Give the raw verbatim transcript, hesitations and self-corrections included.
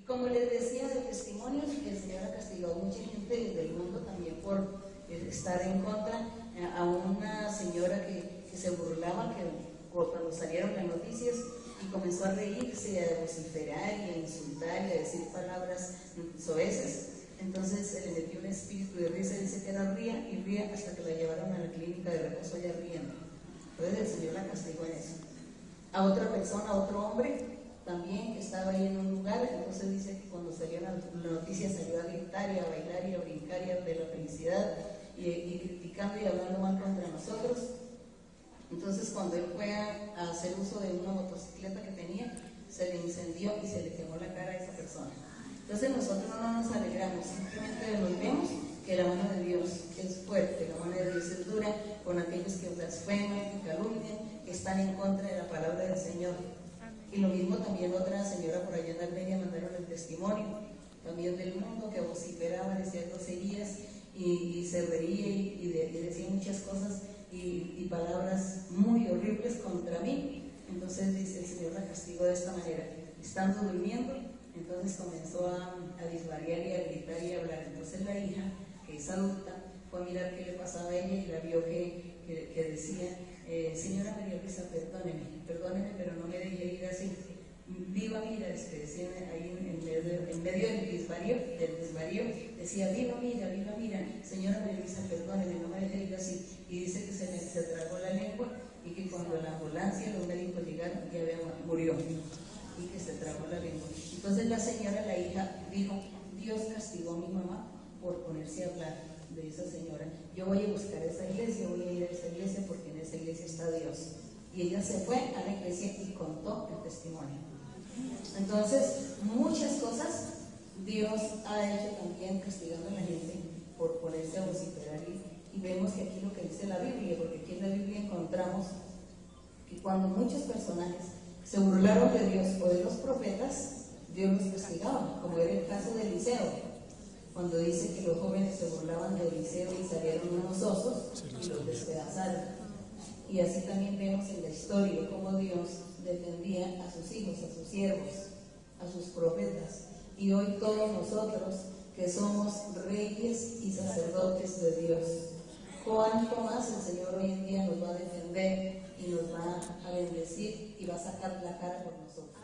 Como les decía de testimonios, el Señor ha castigado a mucha gente del mundo también por estar en contra. A una señora que, que se burlaba, que cuando salieron las noticias, y comenzó a reírse, a vociferar y a insultar y a decir palabras soeces. Entonces le metió un espíritu de risa, dice que era ría y ría hasta que la llevaron a la clínica de reposo ya riendo. Entonces el Señor la castigó en eso. A otra persona, a otro hombre también que estaba ahí en un lugar, entonces dice que cuando salió la, la noticia salió a gritar y a bailar y a brincar y a de la felicidad y, y criticando y hablando mal contra nosotros. Entonces cuando él fue a, a hacer uso de una motocicleta que tenía, se le incendió y se le quemó la cara a esa persona. Entonces nosotros no nos alegramos, simplemente nos vemos que la mano de Dios es fuerte, la mano de Dios es dura con aquellos que blasfeman, que calumnian, que están en contra de la palabra del Señor. Y lo mismo también otra señora por allá en Armenia mandaron el testimonio, también del mundo, que vociferaba, decía groserías y, y se reía y, y, de, y decía muchas cosas y, y palabras muy horribles contra mí. Entonces dice, el Señor la castigó de esta manera, estando durmiendo. Entonces comenzó a, a disvariar y a gritar y a hablar. Entonces la hija, que es adulta, fue a mirar qué le pasaba a ella y la vio que, que, que decía, eh, señora María Luisa, perdóneme, perdóneme, pero no me dejé ir así. Viva mira, este, decía ahí en, en, medio, en medio del desvarío, del desvarío, decía, viva mira, viva mira, señora María Luisa, perdóneme, no me dejé ir así. Y dice que se le se tragó la lengua y que cuando la ambulancia, los médicos llegaron, ya había, murió. Y que se tragó la lengua. Entonces la señora, la hija, dijo, Dios castigó a mi mamá por ponerse a hablar de esa señora. Yo voy a buscar esa iglesia, voy a ir a esa iglesia porque en esa iglesia está Dios. Y ella se fue a la iglesia y contó el testimonio. Entonces, muchas cosas Dios ha hecho también castigando a la gente por ponerse a vociferar. Y, y vemos que aquí lo que dice la Biblia, porque aquí en la Biblia encontramos que cuando muchos personajes se burlaron de Dios o de los profetas, Dios los castigaba, como era el caso de Eliseo, cuando dice que los jóvenes se burlaban de Eliseo y salieron unos osos y los despedazaron. Y así también vemos en la historia cómo Dios defendía a sus hijos, a sus siervos, a sus profetas. Y hoy todos nosotros que somos reyes y sacerdotes de Dios, cuánto más el Señor hoy en día nos va a defender y nos va a bendecir y va a sacar la cara por nosotros.